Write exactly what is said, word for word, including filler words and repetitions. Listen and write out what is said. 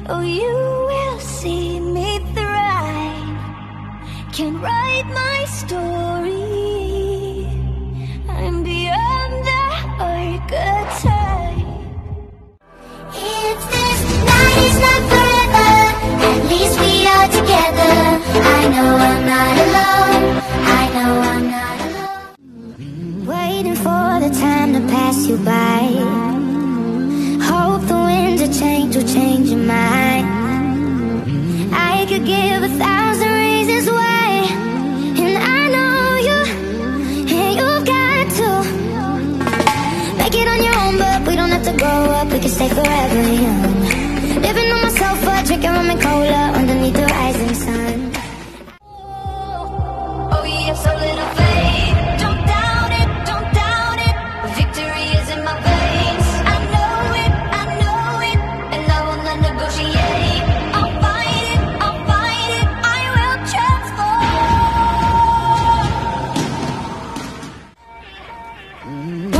Oh, you will see me thrive. Can write my story. I'm beyond the archetype. If this night is not forever, at least we are together. I know I'm not alone. I know I'm not alone. Waiting for the time to pass you by. Hope the winds of change will change your mind. I could give a thousand reasons why, and I know you, and you've got to make it on your own, but we don't have to grow up, we can stay forever young. Living on my sofa, drinking rum and cola underneath the rising sun. Oh, you have so little faith. Don't doubt it, don't doubt it. Victory is in my veins. I know it, I know it, and I will not negotiate. I'll fight it, I'll fight it, I will transform.